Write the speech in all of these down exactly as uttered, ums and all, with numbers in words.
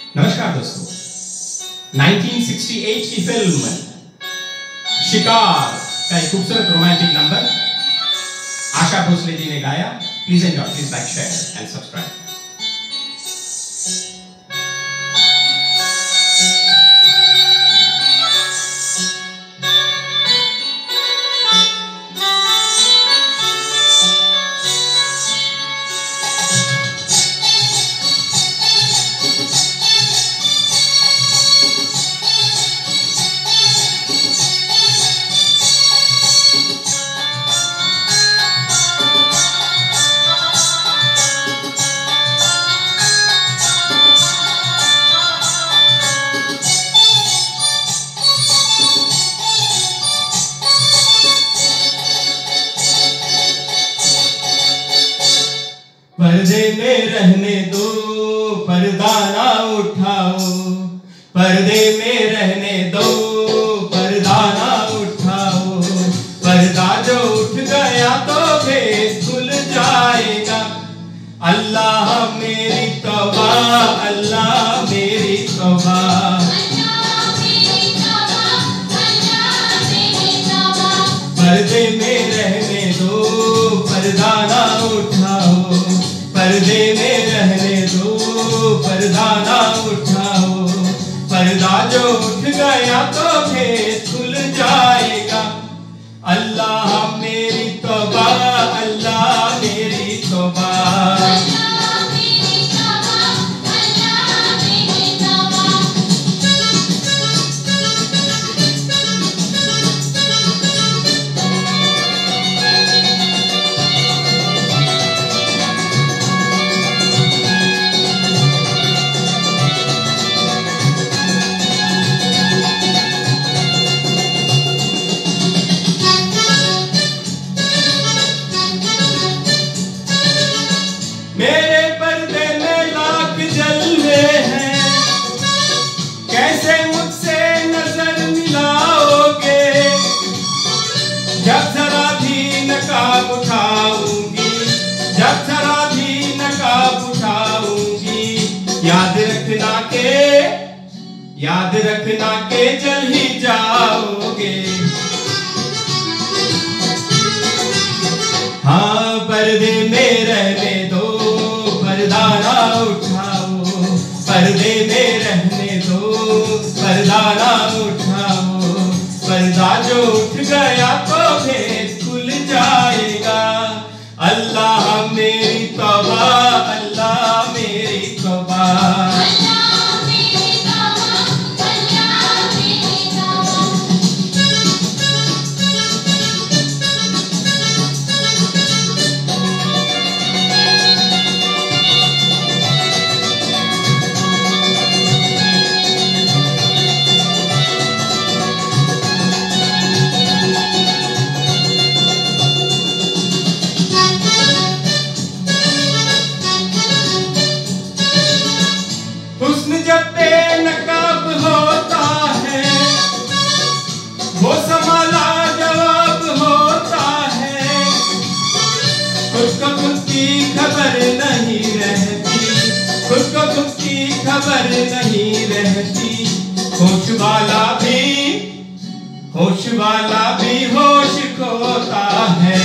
नमस्कार दोस्तों, nineteen sixty eight की फिल्म शिकार का एक खूबसूरत रोमांटिक नंबर आशा भोसले जी ने गाया। Please enjoy, please like, share and subscribe. पर्दे में रहने दो, पर्दा ना उठाओ। पर्दे में रहने दो, पर्दा ना उठाओ। पर्दा जो उठ गया तो भेद खुल जाएगा। अल्लाह मेरी तौबा, अल्लाह मेरी तौबा। पर्दे में रहने दो, पर्दा ना उठाओ। पर्दे में रहने दो, पर्दा ना उठाओ। पर्दा जो उठ गया तो भेद खुल जाएगा। अल्लाह मेरी तौबा, अल्लाह मेरी तौबा। मेरे पर्दे में लाख जलवे हैं, कैसे मुझसे नजर मिलाओगे? जब जरा भी नकाब उठाऊंगी, जब जरा भी नकाब उठाऊंगी। याद रखना के, याद रखना के जल ही जाओगे। हाँ, पर्दे में रहने दो, पर्दा ना उठाओ। पर्दे में रहने दो, पर्दा ना उठाओ। पर्दा जो उठ गया तो भेद खुल जाएगा। अल्लाह मेरी तौबा, अल्लाह मेरी तौबा। जब बेनकाब होता है, वो संभाला जवाब होता है। खुद को खुद की खबर नहीं रहती, खुद को खुद की खबर नहीं रहती। होश वाला भी, होश वाला भी होश खोता है।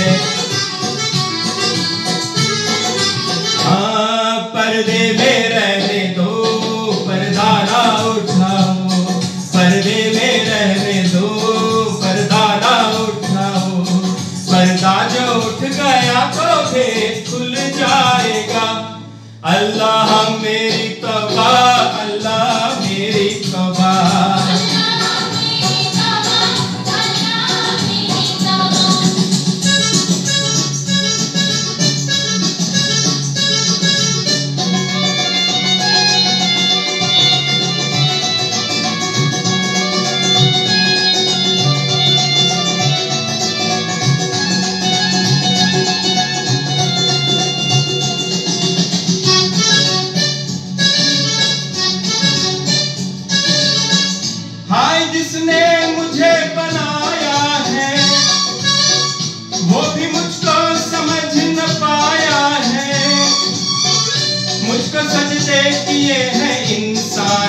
हाँ, पर्दे में रहने दो, पर्दा ना उठाओ। पर्दे में रहने दो, पर्दा ना उठाओ। पर्दा जो उठ गया तो भेद खुल जाएगा। अल्लाह मेरी तौबा, अल्लाह मेरी तौबा। जिसने मुझे बनाया है, वो भी मुझको समझ न पाया है। मुझको सजदे किए हैं इंसान